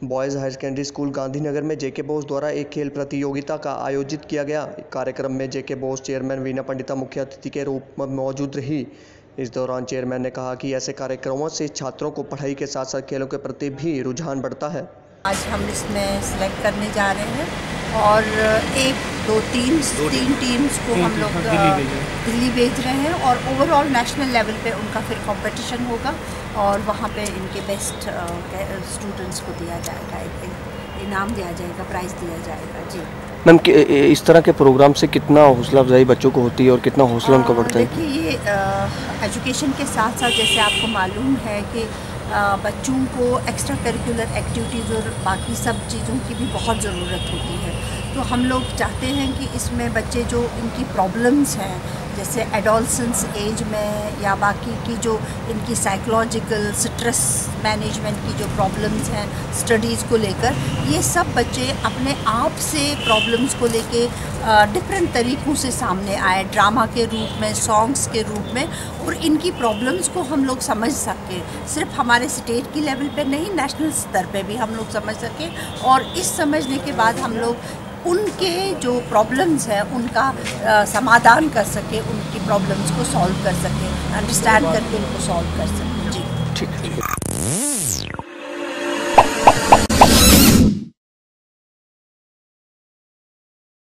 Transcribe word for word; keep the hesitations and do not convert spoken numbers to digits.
Boys higher secondary school Gandhinagar में JK Bose द्वारा एक खेल प्रतियोगिता का आयोजित किया गया। कार्यक्रम में जेके बोस चेयरमैन वीना पंडिता मुख्य अतिथि के रूप में मौजूद रही। इस दौरान चेयरमैन ने कहा कि ऐसे कार्यक्रमों से छात्रों को पढ़ाई के साथ साथ खेलों के प्रति भी रुझान बढ़ता है। आज हम इसमें सिलेक्ट करने जा रहे हैं और एक दो तीन तीन टीम्स को हम लोग दिल्ली भेज रहे हैं और ओवरऑल नेशनल लेवल पे उनका फिर कंपटीशन होगा और वहाँ पे इनके बेस्ट स्टूडेंट्स को दिया जाएगा, इनाम दिया जाएगा, प्राइज़ दिया जाएगा। जी मैम, इस तरह के प्रोग्राम से कितना हौसला अफजाई बच्चों को होती है और कितना हौसला उनका बढ़ता है? देखिए, ये एजुकेशन के साथ साथ जैसे आपको मालूम है कि आ, बच्चों को एक्स्ट्रा करिकुलर एक्टिविटीज़ और बाकी सब चीज़ों की भी बहुत ज़रूरत होती है। तो हम लोग चाहते हैं कि इसमें बच्चे जो इनकी प्रॉब्लम्स हैं जैसे एडोलसेंस एज में या बाकी की जो इनकी साइकोलॉजिकल स्ट्रेस मैनेजमेंट की जो प्रॉब्लम्स हैं स्टडीज़ को लेकर, ये सब बच्चे अपने आप से प्रॉब्लम्स को लेके डिफरेंट तरीक़ों से सामने आए, ड्रामा के रूप में, सॉन्ग्स के रूप में, और इनकी प्रॉब्लम्स को हम लोग समझ सकें। सिर्फ हमारे स्टेट की लेवल पे नहीं, नेशनल स्तर पे भी हम लोग समझ सकें और इस समझने के बाद हम लोग उनके जो प्रॉब्लम्स हैं उनका आ, समाधान कर सके, उनकी प्रॉब्लम्स को सॉल्व कर सके, अंडरस्टैंड करके उनको सॉल्व कर सके। जी ठीक है।